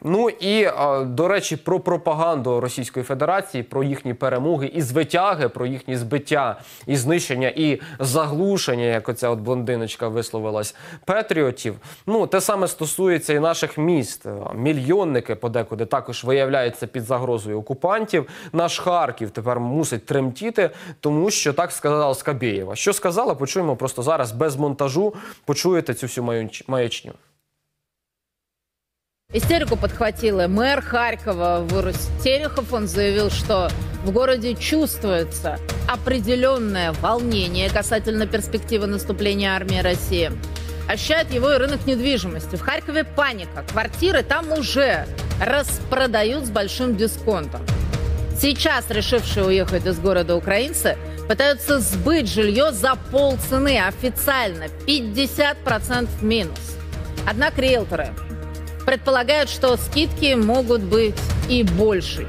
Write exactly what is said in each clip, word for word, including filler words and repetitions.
Ну і, до речі, про пропаганду Російської Федерації, про їхні перемоги і звитяги, про їхні збиття і знищення, і заглушення, як оця от блондиночка висловилась, патріотів. Ну, те саме стосується і наших міст. Мільйонники подекуди також виявляються під загрозою окупантів. Наш Харків тепер мусить тремтіти, тому що так сказала Скабєєва. Що сказала, почуємо просто зараз без монтажу, почуєте цю всю маячню. Истерику подхватил и мэр Харькова Вырус Терехов. Он заявил, что в городе чувствуется определенное волнение касательно перспективы наступления армии России. Ощущает его и рынок недвижимости. В Харькове паника. Квартиры там уже распродают с большим дисконтом. Сейчас решившие уехать из города украинцы пытаются сбыть жилье за полцены. Официально пятьдесят процентов минус. Однако риэлторы предполагают, что скидки могут быть и больше.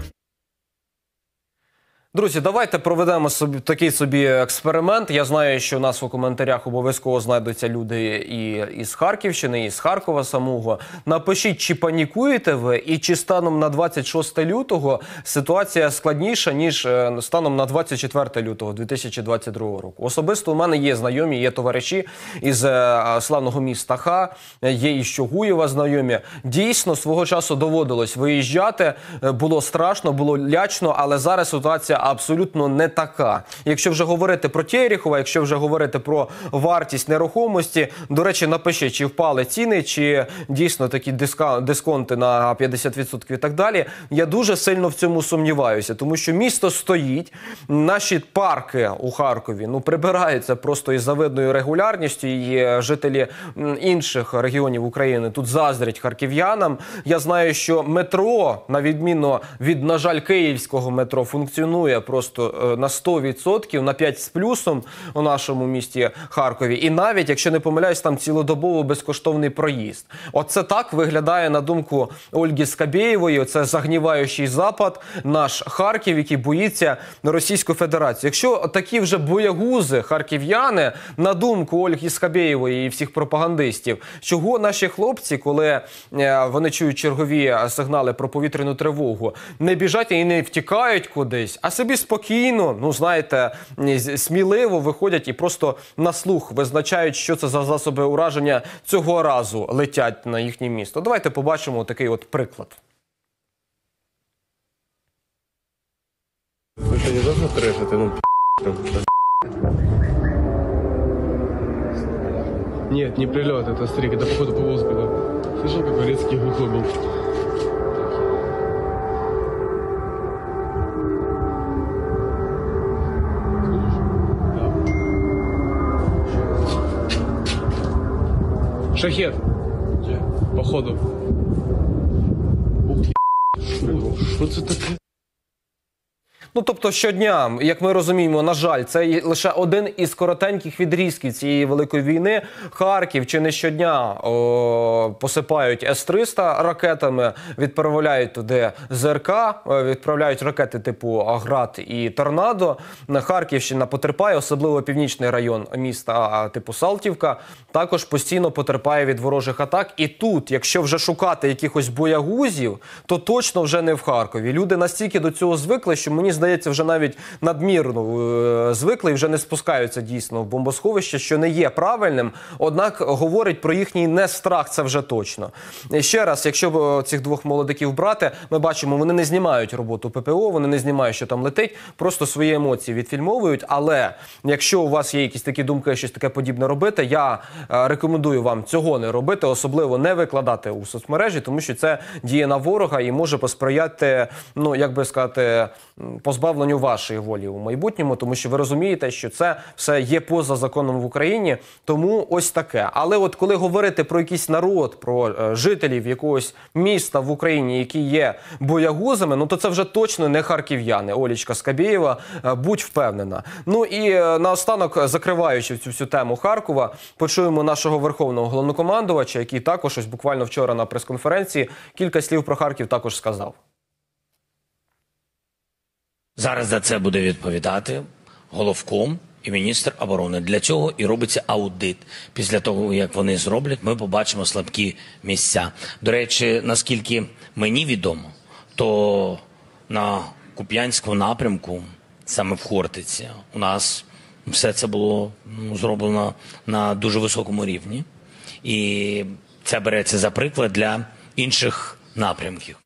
Друзі, давайте проведемо собі, такий собі експеримент. Я знаю, що у нас у коментарях обов'язково знайдуться люди і із Харківщини, і з Харкова самого. Напишіть, чи панікуєте ви, і чи станом на двадцять шосте лютого ситуація складніша, ніж станом на двадцять четверте лютого дві тисячі двадцять другого року. Особисто у мене є знайомі, є товариші із славного міста Ха, є і Щогуєва знайомі. Дійсно, свого часу доводилось виїжджати, було страшно, було лячно, але зараз ситуація абсолютно не така. Якщо вже говорити про Терехова, якщо вже говорити про вартість нерухомості, до речі, напишіть, чи впали ціни, чи дійсно такі диска, дисконти на п'ятдесят відсотків і так далі. Я дуже сильно в цьому сумніваюся, тому що місто стоїть, наші парки у Харкові ну, прибираються просто із завидною регулярністю, і жителі інших регіонів України тут заздрять харків'янам. Я знаю, що метро, на відміну від, на жаль, київського метро, функціонує просто на сто відсотків, на п'ять з плюсом у нашому місті Харкові. І навіть, якщо не помиляюсь, там цілодобово безкоштовний проїзд. Оце так виглядає, на думку Ольги Скабєєвої, оце загніваючий Запад, наш Харків, який боїться Російську Федерацію. Якщо такі вже боягузи, харків'яни, на думку Ольги Скабєєвої і всіх пропагандистів, чого наші хлопці, коли вони чують чергові сигнали про повітряну тривогу, не біжать і не втікають кудись, а собі спокійно, ну знаєте, сміливо виходять і просто на слух визначають, що це за засоби ураження цього разу летять на їхнє місто. Давайте побачимо такий от приклад. Ви що, не должны трешити? Ну, Нет, не прилет, это стрик, это походу по Волсбеду. Слышал, какой резкий глухой был? Шахет. Где? Походу. Ух ты. Что це таке? Ну, тобто щодня, як ми розуміємо, на жаль, це лише один із коротеньких відрізків цієї великої війни. Харків чи не щодня о, посипають С триста ракетами, відправляють туди ЗРК, відправляють ракети типу «Град» і «Торнадо». Харківщина потерпає, особливо північний район міста типу Салтівка, також постійно потерпає від ворожих атак. І тут, якщо вже шукати якихось боягузів, то точно вже не в Харкові. Люди настільки до цього звикли, що мені здається, здається, вже навіть надмірно звикли і вже не спускаються дійсно в бомбосховище, що не є правильним, однак говорить про їхній нестрах, це вже точно. Ще раз, якщо цих двох молодиків брати, ми бачимо, вони не знімають роботу ППО, вони не знімають, що там летить, просто свої емоції відфільмовують, але якщо у вас є якісь такі думки, щось таке подібне робити, я рекомендую вам цього не робити, особливо не викладати у соцмережі, тому що це діє на ворога і може посприяти, ну, як би сказати, позбавленню вашої волі у майбутньому, тому що ви розумієте, що це все є поза законом в Україні, тому ось таке. Але от коли говорити про якийсь народ, про е, жителів якогось міста в Україні, які є боягузами, ну то це вже точно не харків'яни. Олічка Скабєєва, е, будь впевнена. Ну і е, наостанок, закриваючи цю всю тему Харкова, почуємо нашого верховного головнокомандувача, який також ось буквально вчора на прес-конференції кілька слів про Харків також сказав. Зараз за це буде відповідати головком і міністр оборони. Для цього і робиться аудит. Після того, як вони зроблять, ми побачимо слабкі місця. До речі, наскільки мені відомо, то на Куп'янському напрямку, саме в Хортиці, у нас все це було ну, зроблено на дуже високому рівні. І це береться за приклад для інших напрямків.